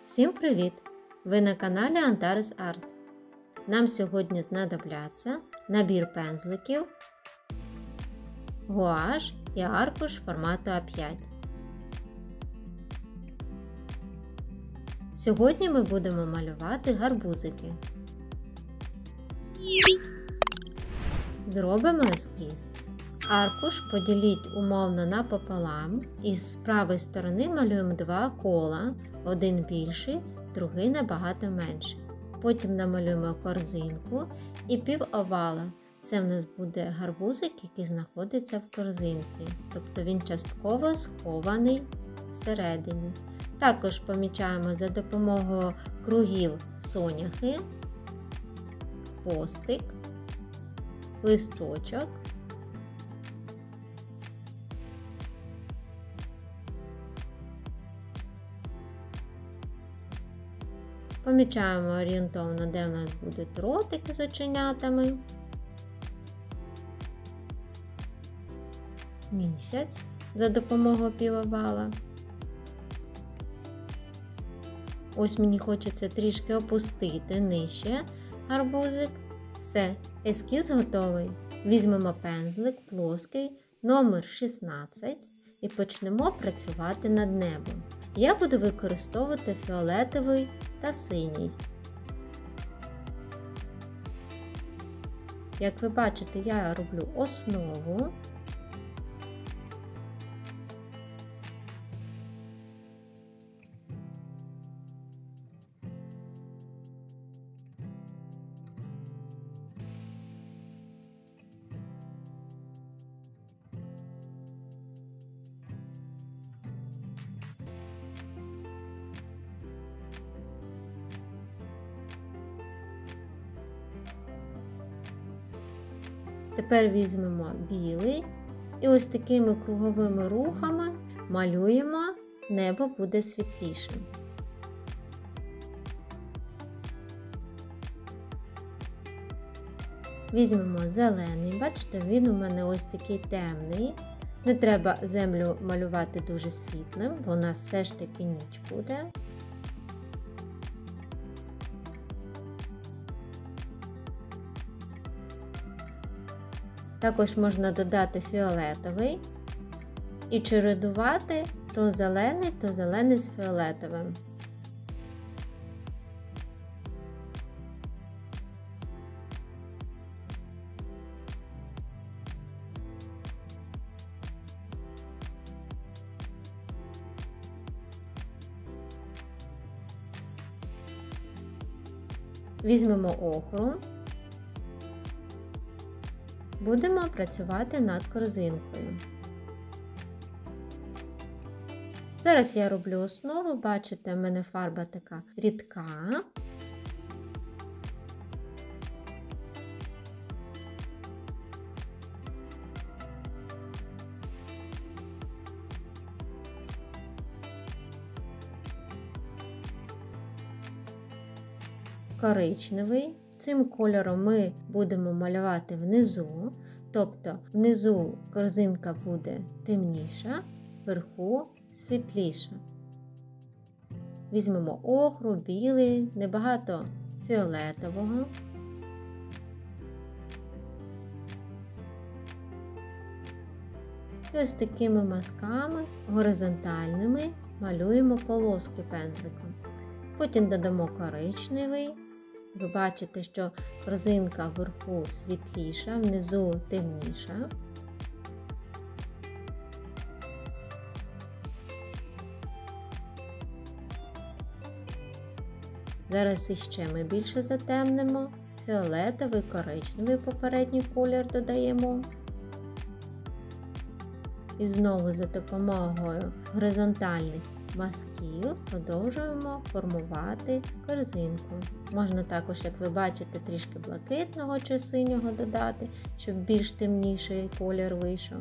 Всім привіт! Ви на каналі Antares Art. Нам сьогодні знадобляться набір пензликів, гуаш і аркуш формату А5. Сьогодні ми будемо малювати гарбузики. Зробимо ескіз. Аркуш поділіть умовно напополам і з правої сторони малюємо два кола, один більший, другий набагато менший. Потім намалюємо корзинку і пів овала. Це в нас буде гарбузик, який знаходиться в корзинці, тобто він частково схований всередині. Також помічаємо за допомогою кругів соняхи, хвостик, листочок. Помічаємо орієнтовно, де у нас буде дротик з оченятами, місяць за допомогою півовала. Ось мені хочеться трішки опустити нижче гарбузик. Все, ескіз готовий. Візьмемо пензлик плоский номер 16 і почнемо працювати над небом. Я буду використовувати фіолетовий та синій. Як ви бачите, я роблю основу. Тепер візьмемо білий і ось такими круговими рухами малюємо, небо буде світлішим. Візьмемо зелений, бачите, він у мене ось такий темний. Не треба землю малювати дуже світлим, вона все ж таки ніч буде. Також можна додати фіолетовий і чередувати то зелений з фіолетовим. Візьмемо охру. Будемо працювати над корзинкою. Зараз я роблю основу, бачите, в мене фарба така рідка. Коричневий. Цим кольором ми будемо малювати внизу, тобто внизу корзинка буде темніша, вверху світліша. Візьмемо охру, білий, небагато фіолетового. І ось такими мазками горизонтальними малюємо полоски пензликом. Потім додамо коричневий. Ви бачите, що корзинка вверху світліша, внизу темніша. Зараз іще ми більше затемнимо. Фіолетовий, коричневий попередній колір додаємо. І знову за допомогою горизонтальних мазків продовжуємо формувати корзинку. Можна також, як ви бачите, трішки блакитного чи синього додати, щоб більш темніший колір вийшов.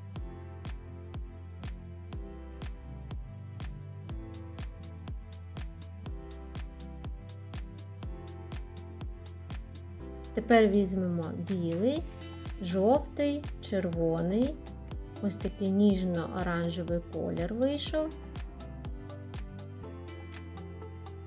Тепер візьмемо білий, жовтий, червоний. Ось такий ніжно-оранжевий колір вийшов.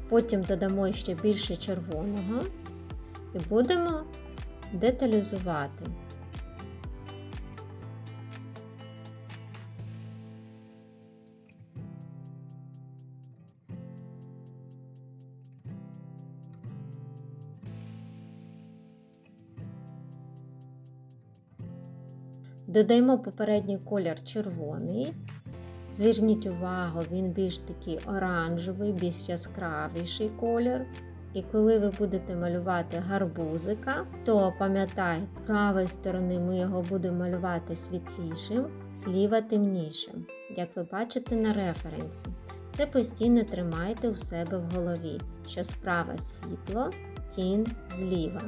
Потім додамо ще більше червоного і будемо деталізувати. Додаємо попередній колір червоний. Зверніть увагу, він більш такий оранжевий, більш яскравіший колір. І коли ви будете малювати гарбузика, то пам'ятайте, з правої сторони ми його будемо малювати світлішим, зліва темнішим, як ви бачите на референсі. Це постійно тримайте у себе в голові, що справа світло, тінь зліва.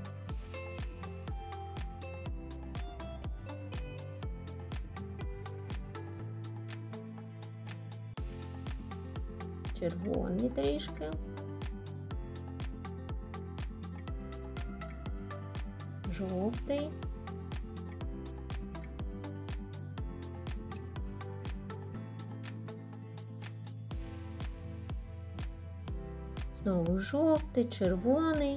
Червоний трішки. Жовтий. Знову жовтий, червоний.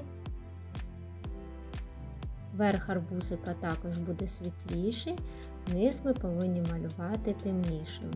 Верх гарбузика також буде світліший, низ ми повинні малювати темнішим.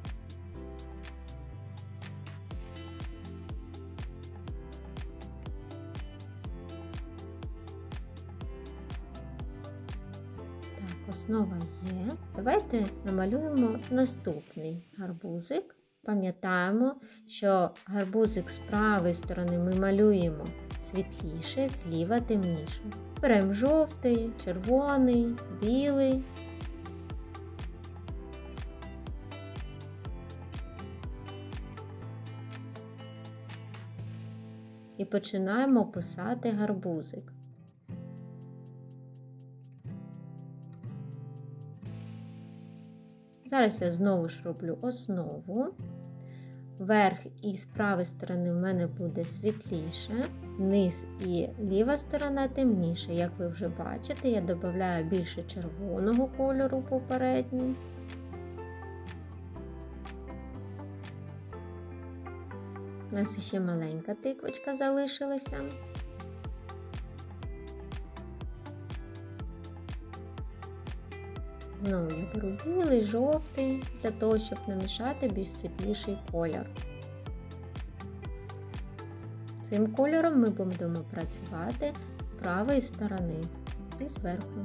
Основа є. Давайте намалюємо наступний гарбузик. Пам'ятаємо, що гарбузик з правої сторони ми малюємо світліше, зліва темніше. Беремо жовтий, червоний, білий. І починаємо писати гарбузик. Зараз я знову ж роблю основу. Верх і з правої сторони в мене буде світліше, низ і ліва сторона темніше. Як ви вже бачите, я додаю більше червоного кольору попередній. У нас ще маленька тиквочка залишилася. Знову я беру білий, жовтий, для того, щоб намішати більш світліший колір. Цим кольором ми будемо працювати з правої сторони і зверху.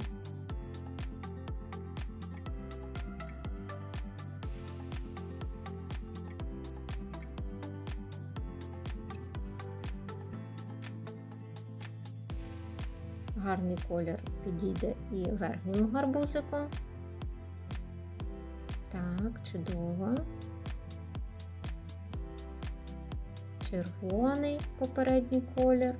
Гарний колір підійде і верхньому гарбузику. Так, чудово. Червоний попередній колір.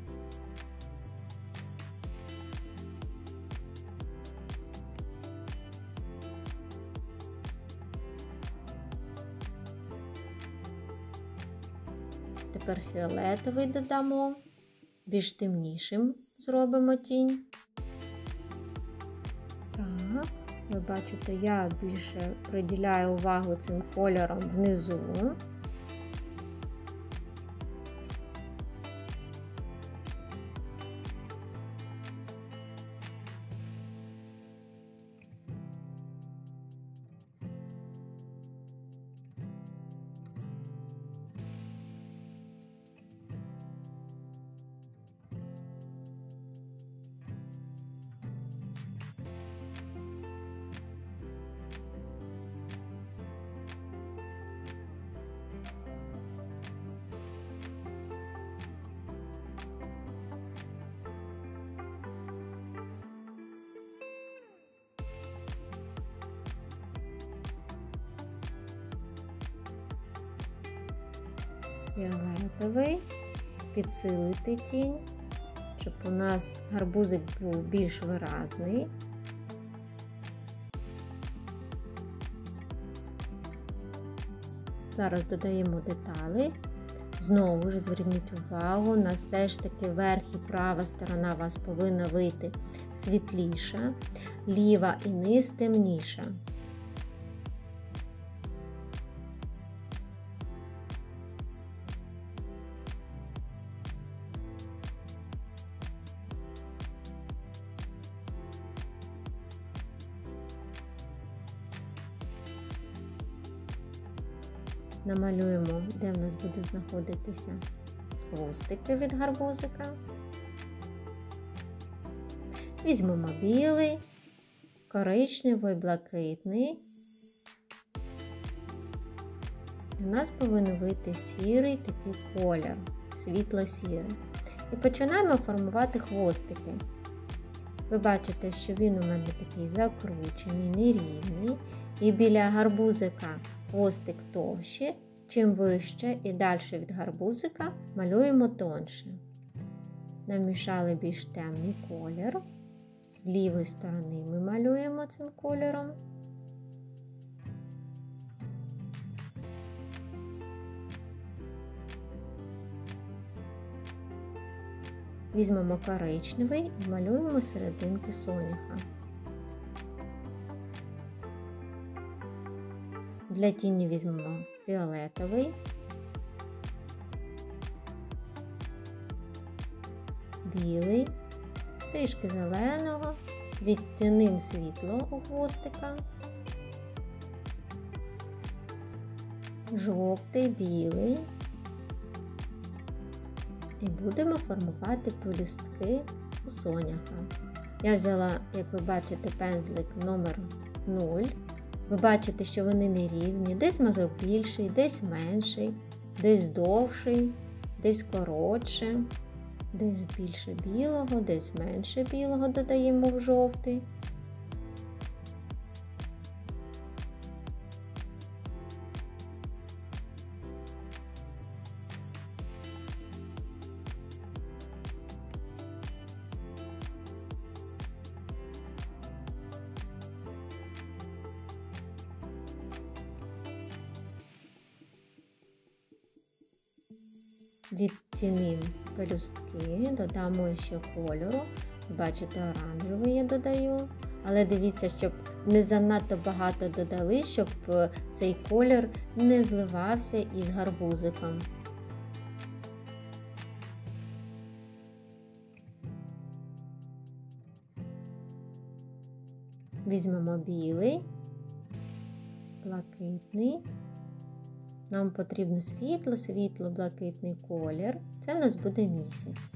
Тепер фіолетовий додамо, більш темнішим зробимо тінь. Так. Ви бачите, я більше приділяю увагу цим кольором внизу. Фіолетовий, підсилити тінь, щоб у нас гарбузик був більш виразний. Зараз додаємо деталі. Знову ж зверніть увагу, на все ж таки верх і права сторона у вас повинна вийти світліша, ліва і низ темніша. Намалюємо, де в нас буде знаходитися хвостики від гарбузика. Візьмемо білий, коричневий, блакитний. У нас повинен вийти сірий такий колір, світло-сірий. І починаємо формувати хвостики. Ви бачите, що він у мене такий закручений, нерівний. І біля гарбузика хвостик товщий. Чим вище і далі від гарбузика малюємо тонше. Намішали більш темний колір. З лівої сторони ми малюємо цим кольором. Візьмемо коричневий і малюємо серединки соняха. Для тіні візьмемо фіолетовий, білий, трішки зеленого, відтінимо світло у хвостика, жовтий, білий. І будемо формувати пелюстки у соняха. Я взяла, як ви бачите, пензлик номер 0. Ви бачите, що вони нерівні, десь мазок більший, десь менший, десь довший, десь коротше, десь більше білого, десь менше білого додаємо в жовтий. Відтінимо пелюстки, додамо ще кольору. Бачите, оранжевий я додаю. Але дивіться, щоб не занадто багато додали, щоб цей колір не зливався із гарбузиком. Візьмемо білий, блакитний. Нам потрібно світло-блакитний колір. Це в нас буде місяць.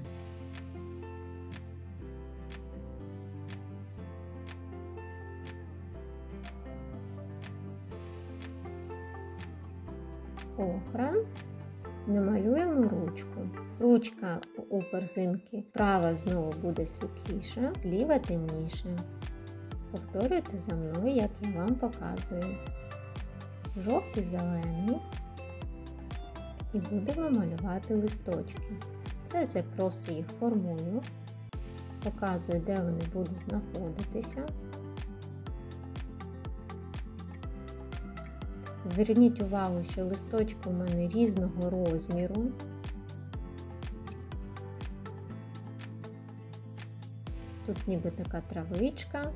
Охра. Намалюємо ручку. Ручка у корзинки права знову буде світліша, ліва темніша. Повторюйте за мною, як я вам показую. Жовтий, зелений. І будемо малювати листочки. Це просто їх формую. Показую, де вони будуть знаходитися. Зверніть увагу, що листочки у мене різного розміру. Тут ніби така травичка.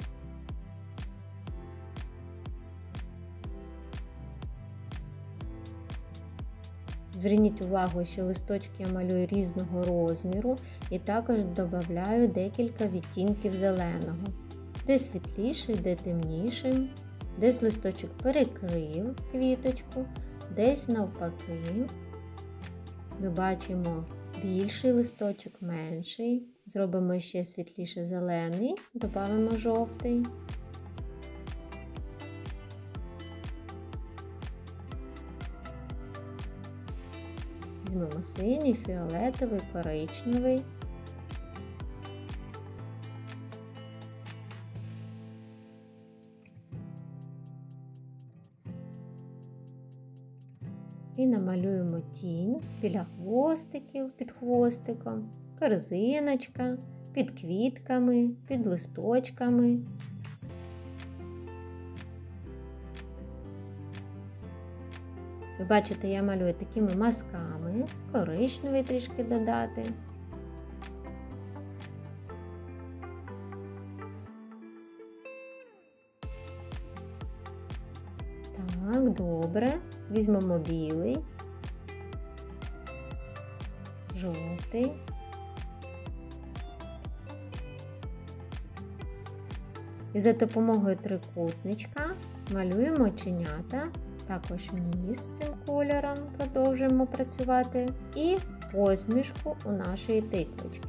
Зверніть увагу, що листочки я малюю різного розміру і також додаю декілька відтінків зеленого. Де світліший, де темніший, десь листочок перекрив квіточку, десь навпаки. Ми бачимо більший листочок, менший. Зробимо ще світліше зелений, додамо жовтий. Візьмемо синій, фіолетовий, коричневий. І намалюємо тінь біля хвостиків, під хвостиком, корзиночка, під квітками, під листочками. Ви бачите, я малюю такими мазками, коричневий трішки додати. Так, добре. Візьмемо білий, жовтий. І за допомогою трикутничка малюємо оченята Також ніс з цим кольором продовжуємо працювати і посмішку у нашої тиквочки.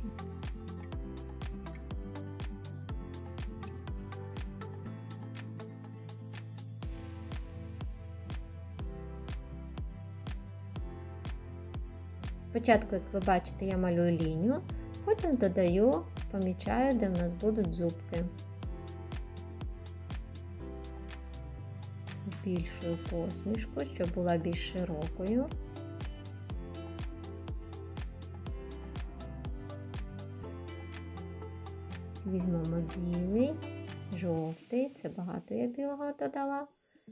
Спочатку, як ви бачите, я малюю лінію, потім додаю, помічаю, де в нас будуть зубки. Збільшую посмішку, щоб була більш широкою. Візьмемо білий, жовтий, це багато я білого додала,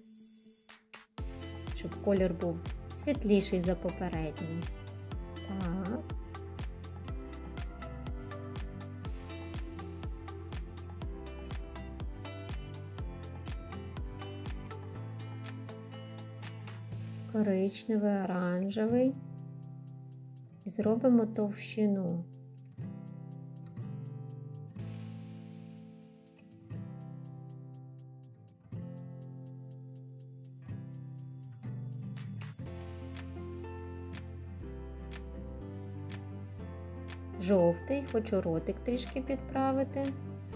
щоб колір був світліший за попередній. Так. Коричневий, оранжевий. І зробимо товщину. Жовтий, хочу ротик трішки підправити.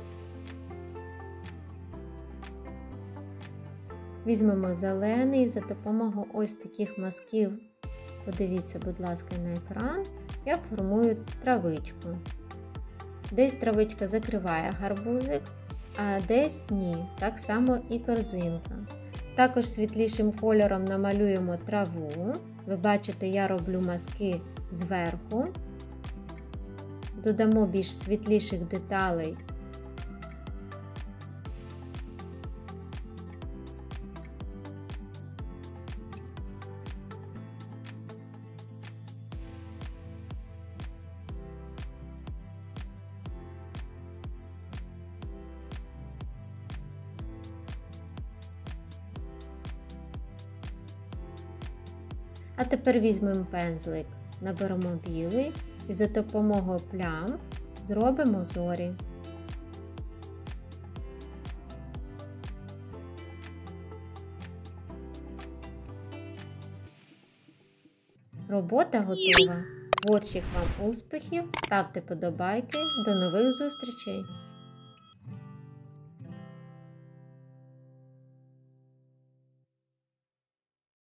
Візьмемо зелений за допомогою ось таких мазків. Подивіться, будь ласка, на екран. Я формую травичку. Десь травичка закриває гарбузик, а десь ні. Так само і корзинка. Також світлішим кольором намалюємо траву. Ви бачите, я роблю мазки зверху. Додамо більш світліших деталей. А тепер візьмемо пензлик, наберемо білий і за допомогою плям зробимо зорі. Робота готова. Творчих вам успіхів, ставте подобайки. До нових зустрічей!